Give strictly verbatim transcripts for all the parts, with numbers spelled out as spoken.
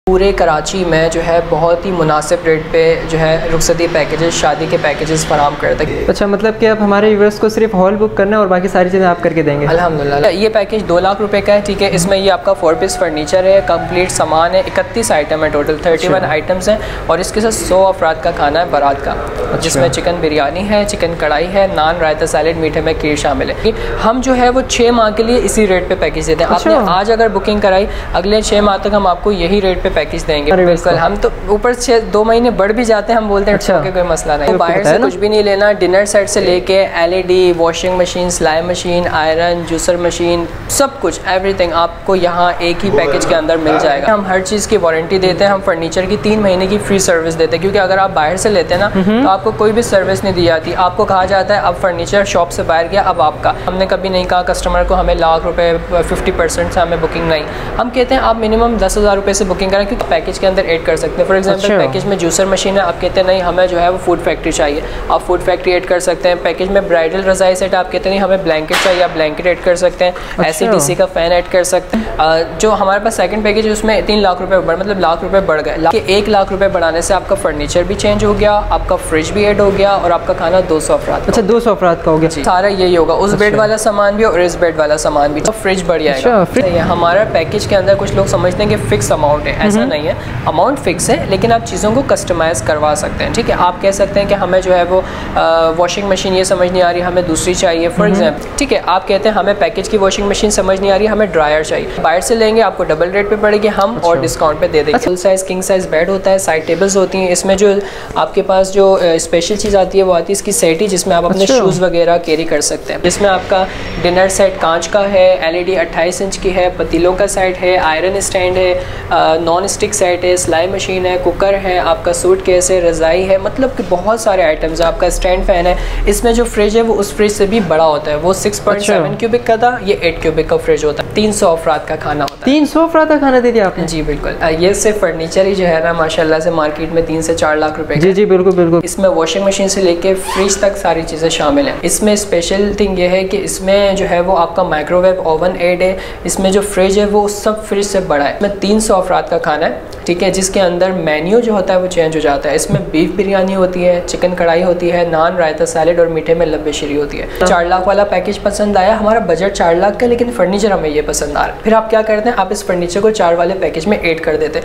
पूरे कराची में जो है बहुत ही मुनासिब रेट पे जो है रुखसती पैकेजेस, शादी के पैकेजेस फराम करते हैं। अच्छा, मतलब कि आप हमारे व्यूअर्स को सिर्फ हॉल बुक करना है और बाकी सारी चीज़ें आप करके देंगे? अल्हम्दुलिल्लाह। ये पैकेज दो लाख रुपए का है, ठीक है। इसमें ये आपका फोर पीस फर्नीचर है, कंप्लीट सामान है, इकतीस आइटम है, टोटल थर्टी वन आइटम्स हैं और इसके साथ सौ अफराद का खाना है बारात का, जिसमें चिकन बिरयानी है, चिकन कढ़ाई है, नान, रायता, सैलेड, मीठे में खीर शामिल है। हम जो है वो छः माह के लिए इसी रेट पे पैकेज देते हैं। आपने आज अगर बुकिंग कराई, अगले छः माह तक हम आपको यही रेट पे पैकेज देंगे। बिल्कुल, हम तो ऊपर छः दो महीने बढ़ भी जाते हैं, हम बोलते हैं अच्छा कि कोई मसला नहीं। तो बाहर से कुछ भी नहीं लेना, डिनर सेट से लेके एलईडी, वॉशिंग मशीन, सिलाई मशीन, आयरन, जूसर मशीन, सब कुछ एवरीथिंग आपको यहाँ एक ही पैकेज के अंदर मिल जाएगा। हम हर चीज़ की वारंटी देते हैं, हम फर्नीचर की तीन महीने की फ्री सर्विस देते हैं, क्योंकि अगर आप बाहर से लेते हैं ना तो आपको कोई भी सर्विस नहीं दी जाती। आपको कहा जाता है अब फर्नीचर शॉप से बाहर गया, अब आपका। हमने कभी नहीं कहा कस्टमर को हमें लाख रुपए फिफ्टी परसेंट से हमें बुकिंग नहीं। हम कहते हैं आप मिनिमम दस हज़ार रुपये से बुकिंग करें, क्योंकि पैकेज के अंदर ऐड कर सकते हैं। फॉर एग्जांपल अच्छा। पैकेज में जूसर मशीन है, आप कहते हैं नहीं हमें जो है वो फूड फैक्ट्री चाहिए, आप फूड फैक्ट्री ऐड कर सकते हैं। पैकेज में ब्राइडल रज़ाई सेट, आप कहते हैं नहीं हमें ब्लैंकेट चाहिए, आप ब्लैंकेट ऐड कर सकते हैं। अच्छा। एसी डीसी का फ़ैन ऐड कर सकते हैं। जो हमारे पास सेकंड पैकेज है उसमें तीन लाख रुपए बढ़ मतलब लाख रुपए बढ़ गए। एक लाख रुपए बढ़ाने से आपका फर्नीचर भी चेंज हो गया, आपका फ्रिज भी ऐड हो गया और आपका खाना दो सौ अफराद। अच्छा, दो सौ अफराद का हो गया। सारा यही होगा, उस बेड वाला सामान भी और इस बेड वाला सामान भी। तो फ्रिज बढ़ जाएगा। हमारा पैकेज के अंदर कुछ लोग समझते हैं कि फिक्स अमाउंट है, ऐसा नहीं है। अमाउंट फिक्स है, लेकिन आप चीज़ों को कस्टमाइज़ करवा सकते हैं, ठीक है। आप कह सकते हैं कि हमें जो है वो वॉशिंग मशीन ये समझ नहीं आ रही, हमें दूसरी चाहिए, फॉर एग्जाम्पल, ठीक है। आप कहते हैं हमें पैकेज की वॉशिंग मशीन समझ नहीं आ रही, हमें ड्रायर चाहिए। बाहर से लेंगे आपको डबल रेट पे पड़ेगी, हम अच्छा। और डिस्काउंट पे दे देंगे। Full size king size bed होता है, साइड टेबल्स होती हैं। इसमें जो आपके पास जो स्पेशल चीज़ आती है वो आती है इसकी सेटी, जिसमें आप अपने शूज़ वगैरह कैरी कर सकते हैं। जिसमें आपका डिनर सेट कांच का है, एलईडी अट्ठाईस इंच की है, पतीलों का सेट है, आयरन स्टैंड है, नॉन स्टिक सेट है, सिलाई मशीन है, कुकर है, आपका सूट केस है, रज़ाई है, मतलब कि बहुत सारे आइटम्स। आपका स्टैंड फैन है। इसमें जो फ्रिज है वो उस फ्रिज से भी बड़ा होता है, वो सिक्स पॉइंट सेवन क्यूबिक का था, ये एट क्यूबिक का फ्रिज होता है। तीन सौ अफराद का खाना होता है। तीन सौ अफराद का खाना दे दिया आपने? जी बिल्कुल। ये सिर्फ फर्नीचर ही जो है ना माशाल्लाह से मार्केट में तीन से चार लाख रुपए। जी जी बिल्कुल बिल्कुल। इसमें वॉशिंग मशीन से लेके फ्रिज तक सारी चीज़ें शामिल हैं। इसमें स्पेशल थिंग ये है कि इसमें जो है वो आपका माइक्रोवेव ओवन एड है। इसमें जो फ्रिज है वो सब फ्रिज से बड़ा है। इसमें तीन सौ अफराद का खाना है, ठीक है, जिसके अंदर मेन्यू जो होता है वो चेंज हो जाता है। इसमें बीफ बिरयानी होती है, चिकन कढ़ाई होती है, नान, रायता, सैलेड और मीठे में लब्बे शीरी होती है। चार लाख वाला पैकेज पसंद आया, हमारा बजट चार लाख का, लेकिन फर्नीचर हमें ये पसंद आ रहा है। फिर आप क्या करते हैं, आप इस फर्नीचर को चार वाले पैकेज में ऐड कर देते हैं।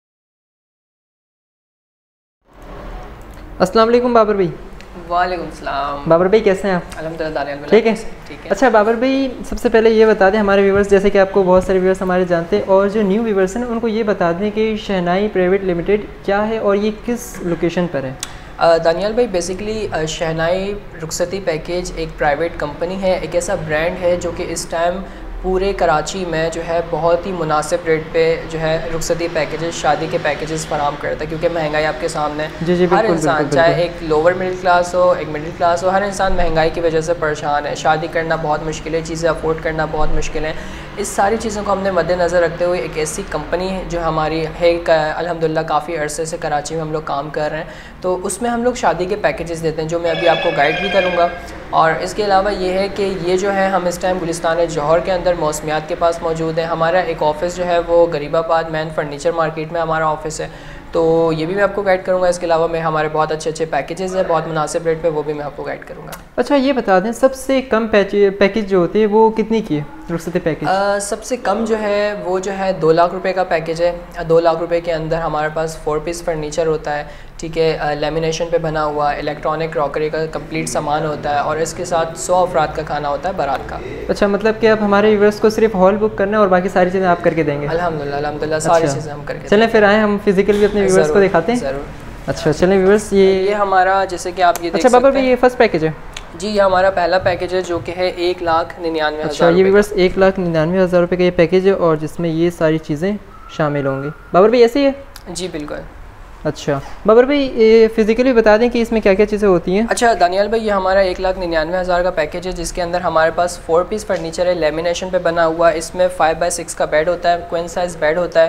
अस्सलाम वालेकुम बाबर भाई। वालेकुम सलाम। बाबर भाई कैसे हैं आप? अल्हम्दुलिल्लाह ठीक है, ठीक है। अच्छा बाबर भाई, सबसे पहले ये बता दें हमारे व्यूवर्स, जैसे कि आपको बहुत सारे व्यूवर्स हमारे जानते हैं, और जो न्यू व्यूवर्स हैं उनको ये बता दें कि शहनाई प्राइवेट लिमिटेड क्या है और ये किस लोकेशन पर है? दानियाल भाई, बेसिकली शहनाई रुखसती पैकेज एक प्राइवेट कंपनी है, एक ऐसा ब्रांड है जो कि इस टाइम पूरे कराची में जो है बहुत ही मुनासिब रेट पे जो है रुखसती पैकेजेस, शादी के पैकेजेस फराम करता है, क्योंकि महंगाई आपके सामने जी जी हर इंसान, चाहे एक लोअर मिडिल क्लास हो, एक मिडिल क्लास हो, हर इंसान महंगाई की वजह से परेशान है। शादी करना बहुत मुश्किल है, चीज़ें अफोर्ड करना बहुत मुश्किल है। इस सारी चीज़ों को हमने मद्देनज़र रखते हुए एक ऐसी कंपनी जो हमारी है, अल्हम्दुलिल्लाह काफ़ी अरसे से कराची में हम लोग काम कर रहे हैं, तो उसमें हम लोग शादी के पैकेजेस देते हैं, जो मैं अभी आपको गाइड भी करूँगा। और इसके अलावा ये है कि ये जो है हम इस टाइम गुलिस्तान जौहर के अंदर मौसमियात के पास मौजूद है। हमारा एक ऑफ़िस जो है वो गरीबाबाद मैन फर्नीचर मार्केट में हमारा ऑफ़िस है, तो ये भी मैं आपको गाइड करूँगा। इसके अलावा मैं हमारे बहुत अच्छे अच्छे पैकेजेस हैं बहुत मुनासिब रेट पे, वो भी मैं आपको गाइड करूँगा। अच्छा ये बता दें, सबसे कम पैकेज जो होती है वो कितनी की है रुखसती पैकेज? आ, सबसे कम जो है वो जो है दो लाख रुपए का पैकेज है। दो लाख रुपए के अंदर हमारे पास फोर पीस फर्नीचर होता है, ठीक है, लेमिनेशन पे बना हुआ इलेक्ट्रॉनिक क्रॉकरी का कंप्लीट सामान होता है, और इसके साथ सौ अफराद का खाना होता है बारात का। अच्छा, मतलब कि आप हमारे व्यूअर्स को सिर्फ हॉल बुक करना है और बाकी सारी चीज़ें आप करके देंगे? अल्हम्दुलिल्लाह अल्हम्दुलिल्लाह सारी चीज़ें हम करके। चलें फिर आए हम फिजिकल भी अपने व्यूअर्स को दिखाते हैं। ज़रूर। अच्छा चलें व्यूअर्स, ये ये हमारा जैसे कि आप ये अच्छा बाबर भाई, ये फर्स्ट पैकेज है? जी, ये हमारा पहला पैकेज है जो कि है एक लाख निन्यानवे अच्छा, ये व्यूअर्स एक लाख निन्यानवे हज़ार रुपये का ये पैकेज है और जिसमें ये सारी चीज़ें शामिल होंगी। बाबर भाई ऐसे ही है? जी बिल्कुल। अच्छा बाबर भाई, ये फिजिकली बता दें कि इसमें क्या क्या चीज़ें होती हैं? अच्छा दानियाल भाई, ये हमारा एक लाख निन्यानवे हज़ार का पैकेज है, जिसके अंदर हमारे पास फोर पीस फर्नीचर है, लेमिनेशन पे बना हुआ। इसमें फाइव बाई सिक्स का बेड होता है, क्वीन साइज़ बेड होता है,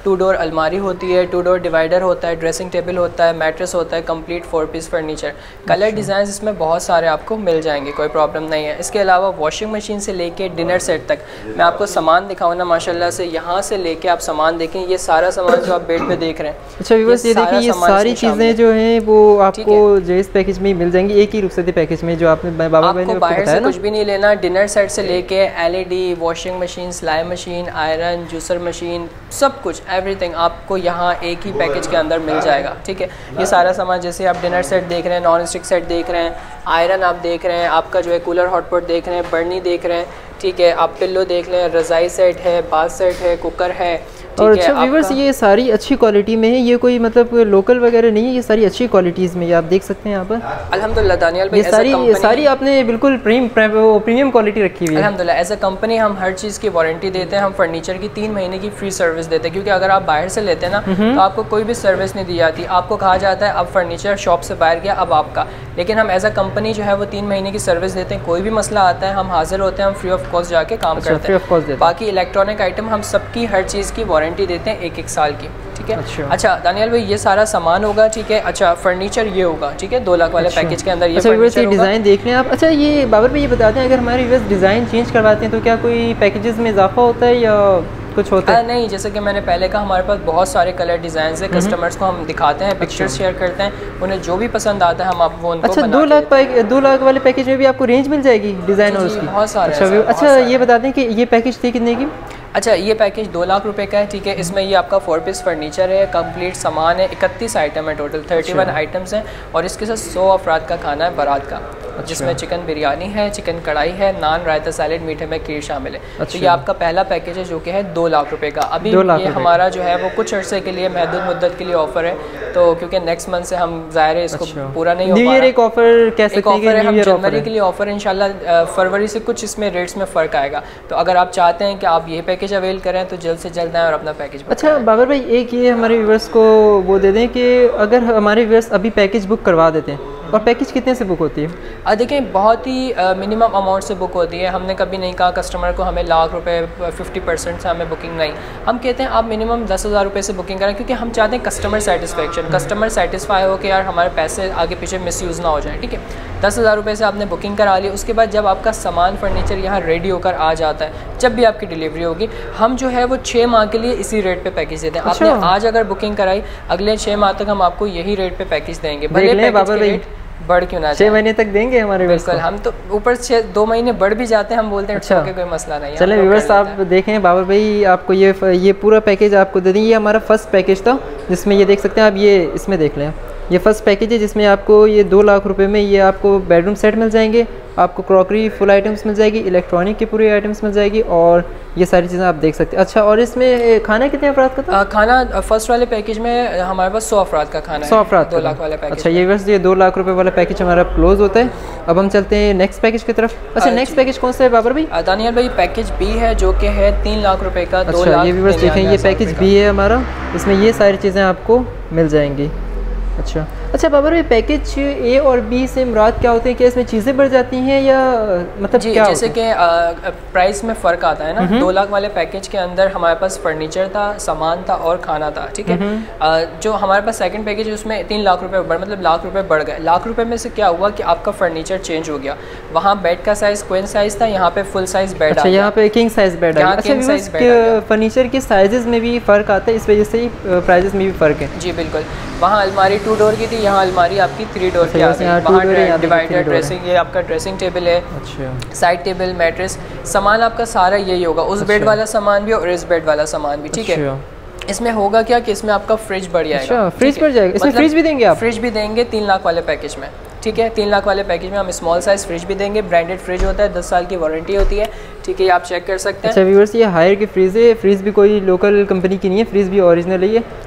टू डोर अलमारी होती है, टू डोर डिवाइडर होता है, ड्रेसिंग टेबल होता है, मैट्रेस होता है, complete four piece furniture. Colour design इसमें बहुत सारे आपको मिल जाएंगे, कोई प्रॉब्लम नहीं है। इसके अलावा वॉशिंग मशीन से लेके डिनर सेट तक मैं आपको सामान दिखाऊँ ना, माशाल्लाह से यहाँ से लेके आप सामान देखें, ये सारा सामान जो आप बेड पे देख रहे हैं। अच्छा व्यूअर्स ये देखिए, ये सारी चीज़ें जो हैं वो आपको जो इस पैकेज में मिल जाएंगी, एक ही रुखसती पैकेज में, जो आपने बाबा भाई ने बाहर से कुछ भी नहीं लेना। डिनर सेट से लेके एलईडी, वॉशिंग मशीन, सिलाई मशीन, आयरन, जूसर मशीन, सब कुछ एवरीथिंग आपको यहाँ एक ही पैकेज के अंदर मिल जाएगा, ठीक है। ये सारा सामान, जैसे आप डिनर सेट देख रहे हैं, नॉन स्टिक सेट देख रहे हैं, आयरन आप देख रहे हैं, आपका जो है कूलर हॉटपॉट देख रहे हैं, बर्नी देख रहे हैं, ठीक है, आप पिल्लो देख रहे हैं, रज़ाई सेट है, बाथ सेट है, कुकर है। और अच्छा व्यूअर्स ये सारी अच्छी क्वालिटी में है, ये कोई मतलब लोकल वगैरह नहीं है, ये सारी अच्छी क्वालिटीज़ में, ये आप देख सकते हैं यहाँ पर। अल्हम्दुलिल्लाह दानियाल भाई, ये सारी ये सारी आपने बिल्कुल प्रीम प्रीमियम क्वालिटी रखी हुई है। अल्हम्दुलिल्लाह एज अ कंपनी हम हर चीज़ की वारंटी देते हैं, हम फर्नीचर की तीन महीने की फ्री सर्विस देते हैं, क्योंकि अगर आप बाहर से लेते हैं ना तो आपको कोई भी सर्विस नहीं दी जाती। आपको कहा जाता है अब फर्नीचर शॉप से बाहर गया अब आपका, लेकिन हम एज अ कंपनी जो है वो तीन महीने की सर्विस देते हैं। कोई भी मसला आता है हम हाजिर होते हैं, हम फ्री ऑफ कॉस्ट जाके काम करते हैं। बाकी इलेक्ट्रॉनिक आइटम हम सबकी हर चीज़ की वारंटी देते हैं एक एक साल की, ठीक है। अच्छा, अच्छा दानियाल भाई ये सारा सामान होगा, ठीक है। अच्छा फर्नीचर ये होगा, ठीक है, दो लाख वाले अच्छा। पैकेज के अंदर ये अच्छा, फर्नीचर डिज़ाइन देख लें आप। अच्छा ये बाबर भाई ये बताते हैं, अगर हमारे व्यूअर्स डिज़ाइन चेंज करवाते हैं तो क्या कोई पैकेजेस में इजाफा होता है या कुछ होता है? नहीं, जैसे कि मैंने पहले कहा हमारे पास बहुत सारे कलर डिज़ाइन है, कस्टमर्स को हम दिखाते हैं, पिक्चर्स शेयर करते हैं, उन्हें जो भी पसंद आता है हम आप वो उनको अच्छा दो लाख दो लाख वाले पैकेज में भी आपको रेंज मिल जाएगी डिज़ाइन और उसकी? बहुत सारे। अच्छा अच्छा ये बता दें कि ये पैकेज थी कितने की? अच्छा ये पैकेज दो लाख रुपए का है, ठीक है। इसमें ये आपका फोर पीस फर्नीचर है, कंप्लीट सामान है, इकतीस आइटम है टोटल, थर्टी वन आइटम्स हैं, और इसके साथ सौ अफराद का खाना है बारात का, अच्छा। जिसमें चिकन बिरयानी है, चिकन कढ़ाई है, नान, रायता, सैलेड, मीठे में खीर शामिल है। अच्छा। तो ये आपका पहला पैकेज है जो कि है दो लाख रुपए का। अभी ये हमारा जो है वो कुछ अर्से के लिए महदूद मुद्दत के लिए ऑफर है, तो क्योंकि नेक्स्ट मंथ से हम ज़ाहिर है इसको अच्छा। पूरा नहीं हो पा रहा। एक ऑफर कैसे एक ऑफर है, हम जनवरी के लिए ऑफर इंशाल्लाह, फरवरी से कुछ इसमें रेट्स में फ़र्क आएगा। तो अगर आप चाहते हैं कि आप ये पैकेज अवेल करें तो जल्द से जल्द आए और अपना पैकेज। अच्छा बाबर भाई एक ये हमारे व्यूअर्स को वो दे दें कि अगर हमारे व्यूअर्स अभी पैकेज बुक करवा देते हैं, और पैकेज कितने से बुक होती है? देखें बहुत ही मिनिमम अमाउंट से बुक होती है। हमने कभी नहीं कहा कस्टमर को हमें लाख रुपए फिफ्टी परसेंट से हमें बुकिंग नहीं, हम कहते हैं आप मिनिमम दस हज़ार रुपये से बुकिंग करें, क्योंकि हम चाहते हैं कस्टमर सेटिस्फेक्शन, कस्टमर सेटिस्फाई हो कि यार हमारे पैसे आगे पीछे मिसयूज़ ना हो जाए, ठीक है। दस हज़ार रुपये से आपने बुकिंग करा ली, उसके बाद जब आपका सामान फर्नीचर यहाँ रेडी होकर आ जाता है, जब भी आपकी डिलीवरी होगी, हम जो है वो छः माह के लिए इसी रेट पे पैकेज देते हैं। अच्छा। आपने आज अगर बुकिंग कराई, अगले छः माह तक हम आपको यही रेट पे पैकेज देंगे, भले पैकेज के रेट बढ़ क्यों ना, छः महीने तक देंगे हमारे। बिल्कुल, हम तो ऊपर छः दो महीने बढ़ भी जाते हैं, हम बोलते हैं अच्छा कोई मसला नहीं है। चलें व्यूअर्स आप देखें, बाबर भाई आपको ये ये पूरा पैकेज आपको दे देंगे। ये हमारा फर्स्ट पैकेज था जिसमें ये देख सकते हैं आप, ये इसमें देख लें, ये फर्स्ट पैकेज है जिसमें आपको ये दो लाख रुपए में ये आपको बेडरूम सेट मिल जाएंगे, आपको क्रॉकरी फुल आइटम्स मिल जाएगी, इलेक्ट्रॉनिक की पूरी आइटम्स मिल जाएगी, और ये सारी चीज़ें आप देख सकते हैं। अच्छा और इसमें खाना कितने अफराद का था? आ, खाना फर्स्ट वाले पैकेज में हमारे पास सौ अफराद का खाना है, सौ अफराद दो लाख वाले पैकेज। अच्छा ये बस ये दो लाख रुपए वाला पैकेज हमारा क्लोज होता है। अब हम चलते हैं नेक्स्ट पैकेज की तरफ। अच्छा नेक्स्ट पैकेज कौन सा है बाबर भाई? दानियाल भाई पैकेज बी है जो कि है तीन लाख रुपए का। अच्छा ये भी बस देखें, ये पैकेज बी है हमारा, इसमें ये सारी चीज़ें आपको मिल जाएंगी। अच्छा अच्छा बाबर भाई पैकेज ए और बी से मुराद क्या होते हैं? क्या इसमें चीज़ें बढ़ जाती हैं या मतलब जी, क्या? जैसे कि प्राइस में फ़र्क आता है ना, दो लाख वाले पैकेज के अंदर हमारे पास फर्नीचर था, सामान था और खाना था, ठीक है। जो हमारे पास सेकंड पैकेज है उसमें तीन लाख रुपए बढ़ मतलब लाख रुपए बढ़ गए। लाख रुपए में से क्या हुआ कि आपका फर्नीचर चेंज हो गया, वहाँ बेड का साइज़ क्वीन साइज़ था, यहाँ पे फुल साइज़ बेड। अच्छा यहाँ पे किंग साइज़ बेड है। अच्छा फर्नीचर के साइजेस में भी फ़र्क आता है, इस वजह से ही प्राइजेस में भी फ़र्क है। जी बिल्कुल, वहाँ अलमारी टू डोर की थी, यहाँ अलमारी आपकी थ्री डोर की आ गई। वहाँ डिवाइडर ड्रेसिंग, ये आपका ड्रेसिंग टेबल है, अच्छा साइड टेबल, मैट्रेस, सामान आपका सारा यही होगा, उस बेड वाला सामान भी और इस बेड वाला सामान भी, ठीक है। इसमें होगा क्या कि इसमें आपका फ्रिज बढ़ जाएगा। अच्छा फ्रिज बढ़ जाएगा, इसमें फ्रिज भी देंगे आप? फ्रिज भी देंगे तीन लाख वाले पैकेज में, ठीक है। तीन लाख वाले पैकेज में हम स्मॉल साइज फ्रिज भी देंगे, ब्रांडेड फ्रिज होता है, दस साल की वारंटी होती है, ठीक है, ये आप चेक कर सकते हैं। अच्छा व्यूअर्स ये हायर की फ्रिज है, फ्रिज भी कोई लोकल कंपनी की नहीं है, फ्रिज भी ओरिजिनल ही है,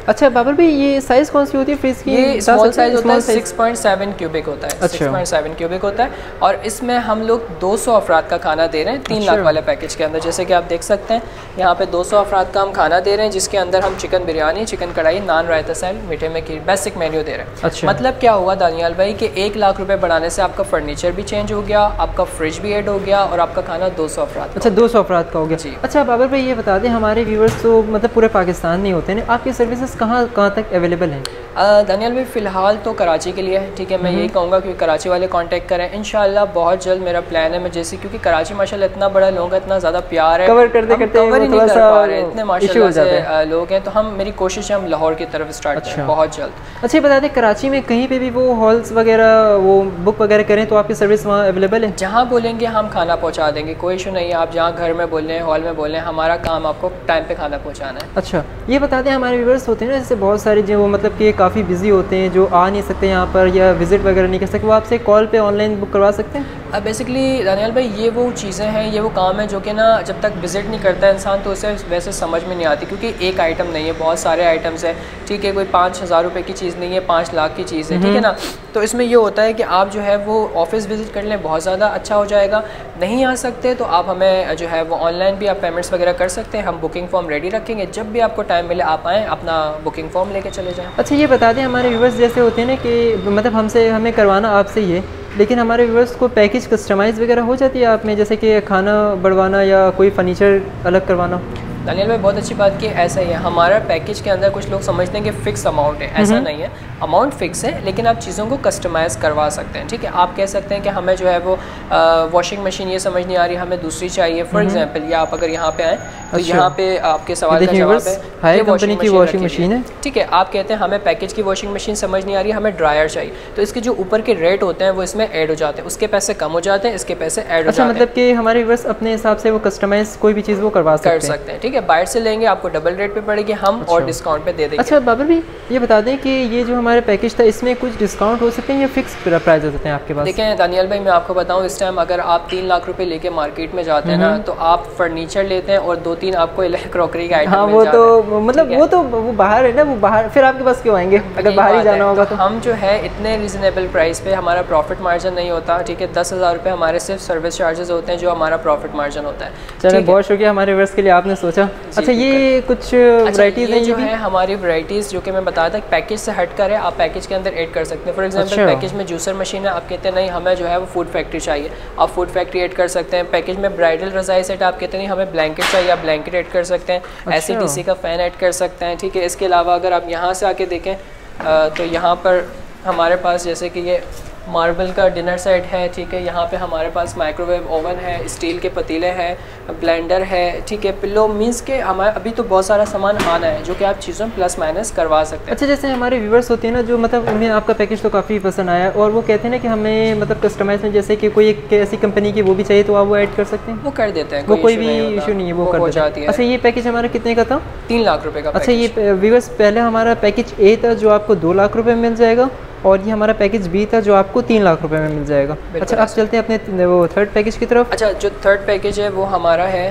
अच्छा बाबर भाई, ये साइज़ कौन सी होती है फ्रिज की? ये स्मॉल साइज होता है, सिक्स पॉइंट सेवन क्यूबिक होता है। अच्छा। सिक्स पॉइंट सेवन क्यूबिक होता है और इसमें हम लोग दो सौ अफराद का खाना दे रहे हैं तीन लाख वाले पैकेज के अंदर। जैसे कि आप देख सकते हैं यहाँ पे दो सौ अफराद का हम खाना दे रहे हैं, जिसके अंदर हम चिकन बिरयानी, चिकन कढ़ाई, नान, रायता सैलेड, मीठे में खीर, बेसिक मेन्यू दे रहे हैं। अच्छा। मतलब क्या हुआ दानियाल भाई कि एक लाख रुपए बढ़ाने से आपका फर्नीचर भी चेंज हो गया, आपका फ्रिज भी ऐड हो गया और आपका खाना दो सौ अफराद। अच्छा, दो सौ अफराद का हो गया जी। अच्छा बाबर भाई, ये बता दें हमारे व्यूवर्स तो मतलब पूरे पाकिस्तान नहीं होते हैं, आपकी सर्विसेज कहाँ कहाँ तक अवेलेबल हैं? दानियाल भाई फ़िलहाल तो कराची के लिए है, ठीक है। मैं यही कहूँगा कि कराची वाले कांटेक्ट करें इंशाल्लाह। बहुत जल्द मेरा प्लान है, मैं जैसे क्योंकि कराची माशाल्लाह इतना बड़ा लोग है, इतना ज़्यादा प्यार है, कवर करते करते कवर ही नहीं कर पा रहे, इतने माशाल्लाह से लोग हैं। तो हम मेरी कोशिश है हम लाहौर की तरफ स्टार्ट करें बहुत जल्द। अच्छा, ये बता दें कराची में कहीं पे भी वो हॉल्स वगैरह वो बुक वगैरह करें तो आपकी सर्विस वहाँ अवेलेबल है? जहाँ बोलेंगे हम खाना पहुँचा देंगे, कोई इशू नहीं है। आप जहाँ घर में बोल रहे हैं, हॉल में बोल रहे हैं, हमारा काम आपको टाइम पे खाना पहुँचाना है। अच्छा, ये बता दें हमारे व्यूअर्स होते हैं ना, जैसे बहुत सारे जो वो मतलब कि काफ़ी बिजी होते हैं, जो आ नहीं सकते यहाँ पर या विजिट वगैरह नहीं कर सकते, वो आपसे कॉल पे ऑनलाइन बुक करवा सकते हैं? अब बेसिकली दानियाल भाई ये वो चीज़ें हैं, ये वो काम है जो कि ना जब तक विज़िट नहीं करता है इंसान तो उसे वैसे समझ में नहीं आती, क्योंकि एक आइटम नहीं है, बहुत सारे आइटम्स हैं, ठीक है। कोई पाँच हज़ार रुपये की चीज़ नहीं है, पाँच लाख की चीज़ है, ठीक है ना। तो इसमें ये होता है कि आप जो है वो ऑफिस विज़िट कर लें, बहुत ज़्यादा अच्छा हो जाएगा। नहीं आ सकते तो आप हमें जो है वो ऑनलाइन भी आप पेमेंट्स वगैरह कर सकते हैं, हम बुकिंग फॉर्म रेडी रखेंगे, जब भी आपको टाइम मिले आप आएँ, अपना बुकिंग फॉर्म लेके चले जाएँ। अच्छा, ये बता दें हमारे व्यूवर्स जैसे होते हैं ना कि मतलब हमसे हमें करवाना आपसे ही है, लेकिन हमारे व्यूअर्स को पैकेज कस्टमाइज़ वगैरह हो जाती है आप में, जैसे कि खाना बढ़वाना या कोई फर्नीचर अलग करवाना? दानियाल भाई बहुत अच्छी बात की, ऐसा ही है हमारा पैकेज के अंदर। कुछ लोग समझते हैं कि फ़िक्स अमाउंट है, ऐसा नहीं है, अमाउंट फ़िक्स है, लेकिन आप चीज़ों को कस्टमाइज़ करवा सकते हैं, ठीक है। आप कह सकते हैं कि हमें जो है वो वॉशिंग मशीन ये समझ नहीं आ रही, हमें दूसरी चाहिए, फॉर एग्जांपल। या आप अगर यहाँ पे आएँ तो अच्छा। यहाँ पे आपके सवाल का जवाब है, कंपनी की वॉशिंग मशीन है, ठीक है। आप कहते हैं हमें पैकेज की वॉशिंग मशीन समझ नहीं आ रही, हमें ड्रायर चाहिए, तो इसके जो ऊपर के रेट होते हैं वो इसमें ऐड हो जाते हैं, उसके पैसे कम हो जाते हैं, इसके पैसे ऐड हो जाते हैं। मतलब कि हमारे व्यूअर्स अपने हिसाब से वो कस्टमाइज कोई भी चीज़ वो करवा कर सकते हैं, ठीक है। बाहर से लेंगे आपको डबल रेट पे पड़ेगी, हम अच्छा। और डिस्काउंट पे दे देंगे। अच्छा बाबर भाई, ये बता दें कि ये जो हमारे पैकेज था इसमें कुछ डिस्काउंट हो सकते हैं या फिक्स प्राइस हो सकते हैं आपके पास? देखें दानियाल भाई, मैं आपको बताऊं, इस टाइम अगर आप तीन लाख रुपए लेके मार्केट में जाते हैं ना, तो आप फर्नीचर लेते हैं और दो तीन आपको क्रॉकरी का आइटम हाँ, वो तो मतलब वो तो वो बाहर है ना, वो बाहर फिर आपके पास क्यों आएंगे अगर बाहर ही जाना होगा। तो हम जो है इतने रिजनेबल प्राइस पे, हमारा प्रॉफिट मार्जिन नहीं होता, ठीक है। दस हज़ार रुपये हमारे सिर्फ सर्विस चार्जेस होते हैं, जो हमारा प्रॉफिट मार्जिन होता है। चलो, बहुत शुक्रिया हमारे व्यूअर्स के लिए आपने सोचा। अच्छा, ये कुछ वैराइटीज़ हैं जो है हमारी वैराइटीज़ जो कि मैं बताया था, पैकेज से हट कर है, आप पैकेज के अंदर ऐड कर सकते हैं। फॉर एग्जांपल पैकेज में जूसर मशीन है, आप कहते हैं नहीं हमें जो है वो फूड फैक्ट्री चाहिए, आप फूड फैक्ट्री ऐड कर सकते हैं। पैकेज में ब्राइडल रज़ाई सेट, आप कहते हैं नहीं हमें ब्लैंकेट चाहिए, आप ब्लैंकेट ऐड कर सकते हैं। एस सी डी सी का फ़ैन ऐड कर सकते हैं, ठीक है। इसके अलावा अगर आप यहाँ से आके देखें तो यहाँ पर हमारे पास जैसे कि ये मार्बल का डिनर सेट है, ठीक है। यहाँ पे हमारे पास माइक्रोवेव ओवन है, स्टील के पतीले हैं, ब्लेंडर है, ठीक है। पिलो मीन्स के हमारे अभी तो बहुत सारा सामान आना है जो कि आप चीज़ों प्लस माइनस करवा सकते हैं। अच्छा, जैसे हमारे व्यूवर्स होते हैं ना, जो मतलब उन्हें आपका पैकेज तो काफ़ी पसंद आया और वो कहते हैं ना कि हमें मतलब कस्टमाइज में जैसे कि कोई एक ऐसी कंपनी की वो भी चाहिए तो आप वो ऐड कर सकते हैं? वो कर देते हैं, वो कोई भी इशू नहीं है, वो कर जाती है। अच्छा, ये पैकेज हमारा कितने का था? तीन लाख रुपये का। अच्छा, ये व्यूवर्स पहले हमारा पैकेज ए था जो आपको दो लाख रुपये में मिल जाएगा, और ये हमारा पैकेज बी था जो आपको तीन लाख रुपए में मिल जाएगा। अच्छा, आप चलते हैं अपने वो थर्ड पैकेज की तरफ। अच्छा, जो थर्ड पैकेज है वो हमारा है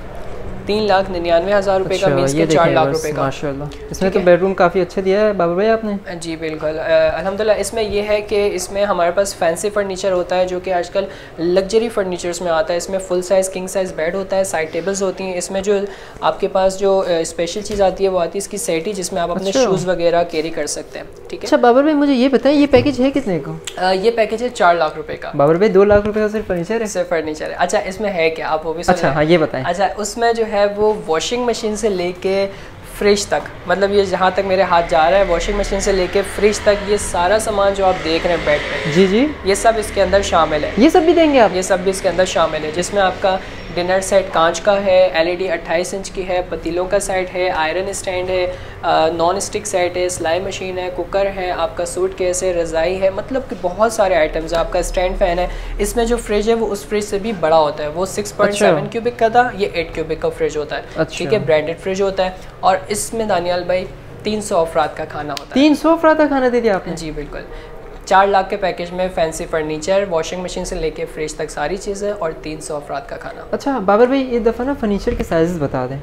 तीन लाख निन्यानवे हज़ार रुपये का, मीन्स के चार लाख रुपए का। माशाल्लाह, इसमें तो बेडरूम काफ़ी अच्छा दिया है बाबर भाई आपने। जी बिल्कुल, अल्हम्दुलिल्लाह। इसमें यह है कि इसमें हमारे पास फैंसी फर्नीचर होता है जो कि आजकल लग्जरी फर्नीचर्स में आता है। इसमें full size king size bed होता है, साइड टेबल्स होती हैं। इसमें जो आपके पास जो स्पेशल चीज़ आती है वो आती है इसकी सेटी, जिसमें आप अपने शूज़ वगैरह कैरी कर सकते हैं, ठीक है। अच्छा बाबर भाई, मुझे ये बताएं ये पैकेज है कितने का? ये पैकेज है चार लाख रुपए का। बाबर भाई, दो लाख रुपए का सिर्फ फर्नीचर है? सिर्फ फर्नीचर है। अच्छा, इसमें है क्या, आप वो भी अच्छा हाँ ये बताएं। अच्छा, उसमें जो है वो वॉशिंग मशीन से लेके फ्रिज तक, मतलब ये जहाँ तक मेरे हाथ जा रहा है, वॉशिंग मशीन से लेके फ्रिज तक, ये सारा सामान जो आप देख रहे हैं बेड पे, जी जी, ये सब इसके अंदर शामिल है। ये सब भी देंगे आप? ये सब भी इसके अंदर शामिल है, जिसमें आपका डिनर सेट कांच का है, एलईडी अट्ठाईस इंच की है, पतीलों का सेट है, आयरन स्टैंड है, नॉन स्टिक सेट है, सिलाई मशीन है, कुकर है, आपका सूट केस है, रज़ाई है, मतलब कि बहुत सारे आइटम्स है। आपका स्टैंड फैन है। इसमें जो फ्रिज है वो उस फ्रिज से भी बड़ा होता है, वो सिक्स पॉइंट सेवन क्यूबिक का था, ये एट क्यूबिक का फ्रिज होता है, ठीक है। ब्रांडेड फ्रिज होता है। और इसमें दानियाल भाई तीन सौ अफराद का खाना होता है। तीन सौ अफराद का खाना दे दिया आपने? जी बिल्कुल। चार लाख के पैकेज में फैंसी फर्नीचर, वॉशिंग मशीन से लेके फ्रिज तक सारी चीज़ें और तीन सौ अफराद का खाना। अच्छा बाबर भाई, एक दफ़ा ना फर्नीचर के साइज़ बता दें।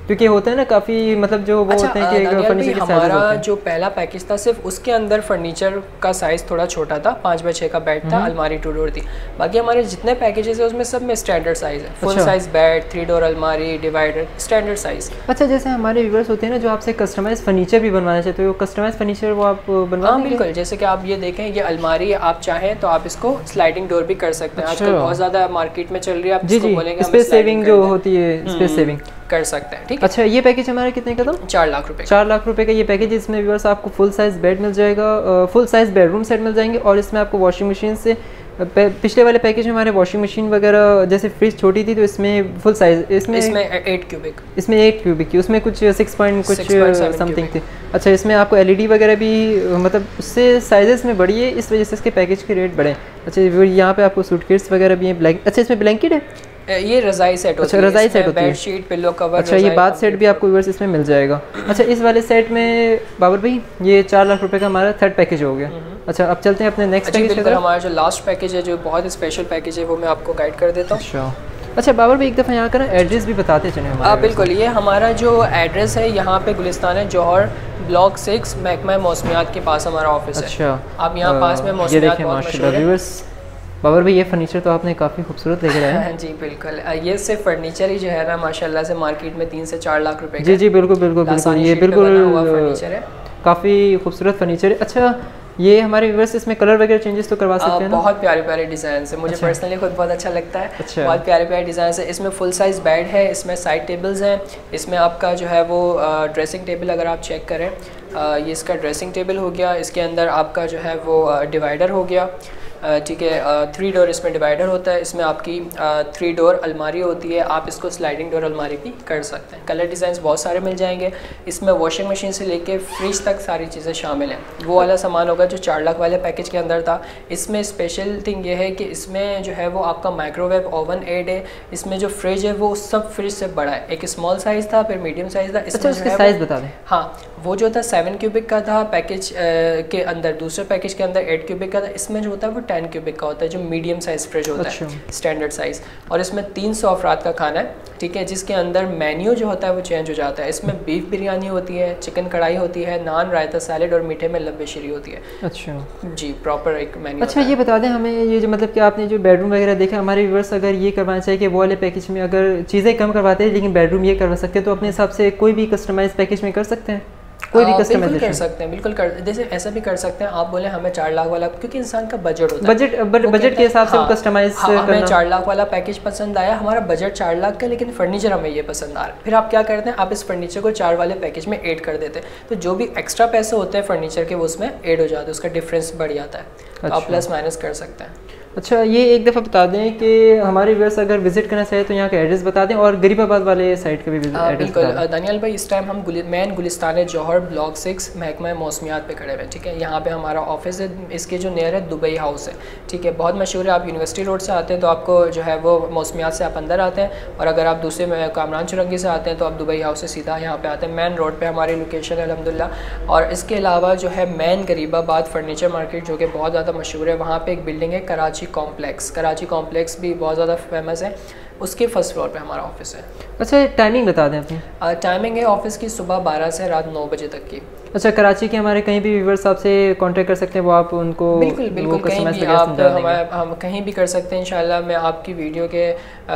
क्योंकि होता है ना काफ़ी मतलब जो वो अच्छा, होते हैं कि फर्नीचर के साइज़ हमारा होते हैं। जो पहला पैकेज था सिर्फ उसके अंदर फर्नीचर का साइज़ थोड़ा छोटा था, पाँच बाई छः का बेड था, अलमारी टू डोर थी। बाकी हमारे जितने पैकेजेस है उसमें सब में स्टैंडर्ड साइज़ है, full size bed, three door अलमारी, डिवाइडर, स्टैंडर्ड साइज़। अच्छा, जैसे हमारे व्यूअर्स होते हैं ना जो आपसे कस्टमाइज फर्नीचर भी बनवाना चाहते हो, कस्टमाइज फर्नीचर वो आप बनवा हाँ बिल्कुल, जैसे कि आप ये देखें ये अलमारी आप चाहें तो आप इसको स्लाइडिंग डोर भी कर सकते हैं। आजकल बहुत ज़्यादा मार्केट में चल रही है, आप जी जी, स्पेस सेविंग जो होती है, स्पेस सेविंग कर सकते हैं। ठीक है, अच्छा, ये पैकेज हमारे कितने का था? चार लाख रुपए चार लाख रुपए का ये पैकेज। इसमें व्यूअर्स आपको फुल साइज़ बेड मिल जाएगा, फुल साइज़ बेडरूम सेट मिल जाएंगे, और इसमें आपको वॉशिंग मशीन से, पिछले वाले पैकेज में हमारे वॉशिंग मशीन वगैरह जैसे फ्रिज छोटी थी तो इसमें फुल साइज, इसमें इसमें एट क्यूबिक इसमें एट क्यूबिक की, उसमें कुछ सिक्स पॉइंट कुछ समथिंग थी। अच्छा, इसमें आपको एलईडी वगैरह भी मतलब उससे साइजेस में बढ़ी है, इस वजह से इसके पैकेज के रेट बढ़े। अच्छा, यहाँ पे आपको सूटकेस वगैरह भी हैं, ब्लैंकेट। अच्छा, इसमें ब्लैंकेट है, ये रज़ाई सेट होती है। अच्छा, रज़ाई सेट होती है, बेडशीट, पिलो कवर। अच्छा, ये बाथ सेट भी आपको व्यूअर्स इसमें मिल जाएगा। अच्छा, इस वाले सेट में बाबर भाई ये चार लाख रुपए का हमारा थर्ड पैकेज हो गया। अच्छा, अब चलते हैं अपने नेक्स्ट पैकेज की तरफ। हमारा जो लास्ट पैकेज है जो बहुत स्पेशल पैकेज है वो मैं आपको गाइड कर देता हूँ। अच्छा अच्छा बाबर भाई एक दफ़ा यहाँ का ना एड्रेस भी बताते चले हमारे। हाँ बिल्कुल, ये हमारा जो एड्रेस है यहाँ पे गुलिस्तान है जौहर, ब्लॉक सिक्स, महकमा मौसमियात के पास हमारा ऑफिस है। अच्छा, आप यहाँ पास में मौसमियात बहुत मशहूर है। बाबर भाई ये फर्नीचर तो आपने काफ़ी खूबसूरत लेकर आया है। जी बिल्कुल, ये सिर्फ फर्नीचर ही जो है ना माशाल्लाह से मार्केट में तीन से चार लाख रुपए जी जी बिल्कुल बिल्कुल बिल्कुल, ये बिल्कुल फर्नीचर है, काफ़ी खूबसूरत फर्नीचर है। अच्छा, ये हमारे व्यूअर्स इसमें कलर वगैरह चेंजेस तो करवा सकते हैं ना? बहुत प्यारे प्यारे डिज़ाइन है, मुझे अच्छा। पर्सनली खुद बहुत अच्छा लगता है। अच्छा। बहुत प्यारे प्यारे डिज़ाइन है। इसमें फुल साइज़ बेड है, इसमें साइड टेबल्स हैं, इसमें आपका जो है वो ड्रेसिंग टेबल अगर आप चेक करें, ये इसका ड्रेसिंग टेबल हो गया, इसके अंदर आपका जो है वो डिवाइडर हो गया, ठीक है, थ्री डोर इसमें डिवाइडर होता है, इसमें आपकी थ्री डोर अलमारी होती है, आप इसको स्लाइडिंग डोर अलमारी भी कर सकते हैं। कलर डिज़ाइंस बहुत सारे मिल जाएंगे, इसमें वॉशिंग मशीन से लेके फ्रिज तक सारी चीज़ें शामिल हैं। वो वाला सामान होगा जो चार लाख वाले पैकेज के अंदर था। इसमें स्पेशल थिंग ये है कि इसमें जो है वो आपका माइक्रोवेव ओवन एड है, इसमें जो फ्रिज है वो सब फ्रिज से बड़ा है, एक स्मॉल साइज़ था फिर मीडियम साइज़ था। इसमें अच्छा, साइज़ बता दें। हाँ, वो जो था सेवन क्यूबिक का था पैकेज के अंदर, दूसरे पैकेज के अंदर एट क्यूबिक का था। इसमें जो होता है वो टेन क्यूबिक का होता है जो मीडियम साइज़ फ्रिज होता अच्छा। है, स्टैंडर्ड साइज़। और इसमें तीन सौ अफराद का खाना है, ठीक है, जिसके अंदर मेन्यू जो होता है वो चेंज हो जाता है। इसमें बीफ बिरयानी होती है, चिकन कढ़ाई होती है, नान, रायता, सैलेड और मीठे में लब्बे शीरी होती है। अच्छा जी, प्रॉपर एक मेन्यू। अच्छा, ये बता दें हमें, ये जो मतलब कि आपने जो बेडरूम वगैरह देखा, हमारे व्यूअर्स अगर ये करवाना चाहिए कि वो वाले पैकेज में अगर चीज़ें कम करवाते हैं लेकिन बेडरूम ये करवा सकते हैं, तो अपने हिसाब से कोई भी कस्टमाइज पैकेज में कर सकते हैं? कोई भी कस्टमाइजेशन कर सकते हैं, बिल्कुल कर, जैसे ऐसा भी कर सकते हैं। आप बोले हमें चार लाख वाला, क्योंकि इंसान का बजट होता है, बजट बजट के हिसाब से कस्टमाइज हाँ, हमें चार लाख वाला पैकेज पसंद आया, हमारा बजट चार लाख का, लेकिन फर्नीचर हमें ये पसंद आ रहा है। फिर आप क्या करते हैं, आप इस फर्नीचर को चार वाले पैकेज में ऐड कर देते हैं, तो जो भी एक्स्ट्रा पैसे होते हैं फर्नीचर के वो उसमें ऐड हो जाते हैं, उसका डिफरेंस बढ़ जाता है। तो आप प्लस माइनस कर सकते हैं। अच्छा, ये एक दफ़ा बता दें कि हमारे व्यूअर्स अगर विजिट करना चाहे तो यहाँ का एड्रेस बता दें, और गरीबाबाद वाले साइड का भी एड्रेस बिल्कुल। दानियाल भाई, इस टाइम हम गुलि, main Gulistan Jauhar block six महकमा मौसमियात पे खड़े हुए हैं, ठीक है। यहाँ पे हमारा ऑफिस है, इसके जो नियर है दुबई हाउस है, ठीक है, बहुत मशहूर है। आप यूनिवर्सिटी रोड से आते हैं तो आपको जो है वो मौसमियात से आप अंदर आते हैं, और अगर आप दूसरे कामरान चुरंगी से आते हैं तो आप दुबई हाउस से सीधा यहाँ पे आते हैं। मेन रोड पर हमारी लोकेशन है अल्हम्दुलिल्लाह। और इसके अलावा जो है मेन गरीबाबाद फर्नीचर मार्केट जो कि बहुत ज़्यादा मशहूर है, वहाँ पर एक बिल्डिंग है कराची कॉम्प्लेक्स, कराची कॉम्प्लेक्स भी बहुत ज़्यादा फेमस है, उसके फर्स्ट फ्लोर पे हमारा ऑफिस है। अच्छा, टाइमिंग बता दें अपनी। टाइमिंग है ऑफिस की सुबह बारह से रात नौ बजे तक की। अच्छा, कराची के हमारे कहीं भी व्यूअर्स आपसे कांटेक्ट कर सकते हैं, वो आप उनको बिल्कुल बिल्कुल कहीं भी आप हमारे हम कहीं भी कर सकते हैं इंशाल्लाह। मैं आपकी वीडियो के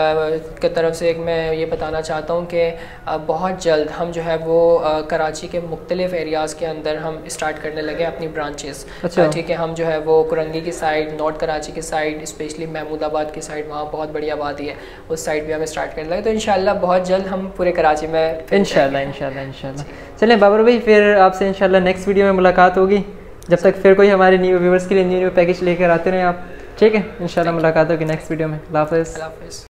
के तरफ से एक मैं ये बताना चाहता हूँ कि बहुत जल्द हम जो है वो आ, कराची के मुख्तलिफ एरियाज़ के अंदर हम स्टार्ट करने लगे अपनी ब्रांचेस। अच्छा, ठीक है, हम जो है वो कुरंगी की साइड, नॉर्थ कराची की साइड, स्पेशली महमूदाबाद की साइड, वहाँ बहुत बड़ी आबादी है, उस साइड भी हम स्टार्ट करने लगे। तो इंशाल्लाह बहुत जल्द हम पूरे कराची में इंशाल्लाह इंशाल्लाह इंशाल्लाह चलें बाबर भाई, फिर आपसे इंशाल्लाह नेक्स्ट वीडियो में मुलाकात होगी। जब तक फिर कोई हमारे न्यू व्यूवर्स के लिए न्यू न्यू पैकेज लेकर आते रहे आप, ठीक है। इंशाल्लाह मुलाकात होगी नेक्स्ट वीडियो में। अल्लाह हाफ़िज़।